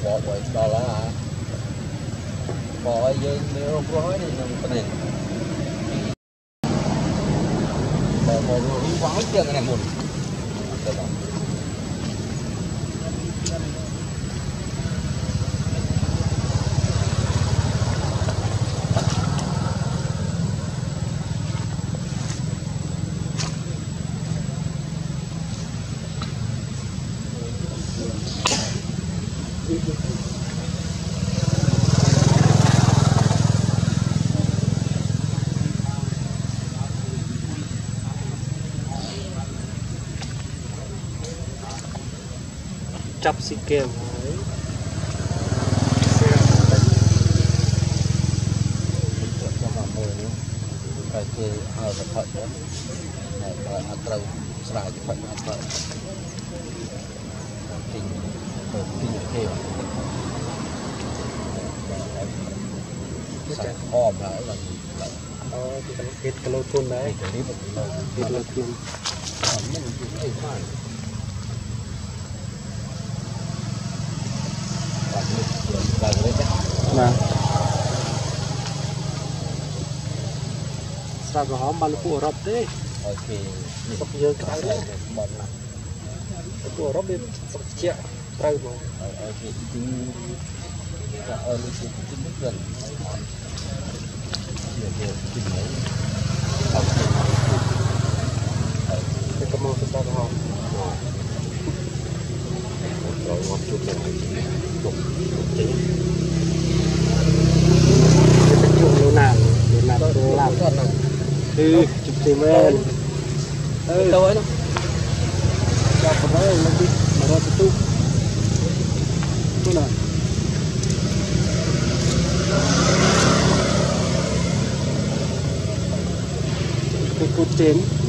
bỏ bởi đó là bỏ dây nếu gói thì nó này bỏ quá chuyện này một chắp xì kèm đấy phải thì ở vật thật đó này phải ăn trâu xài cái phần ăn trâu tình tình kêu sạch kho mà là cái lô thun đấy cái lý vật cái lô thun mình cũng thấy phải và cái đấy mà sao có hóm bao phụ rập đấy ok sắp giờ cái đấy bọn nào phụ rập đi sắp chẹo trâu mà ok chính là ở cái mức gần chính đấy cái cầm màu sao có hóm rồi ngọc chụp lại chụp chính cái chụp lâu nào làm chụp gì men đâu ấy đâu cho con đấy nó đi mà ra tu tu nào cái cột chén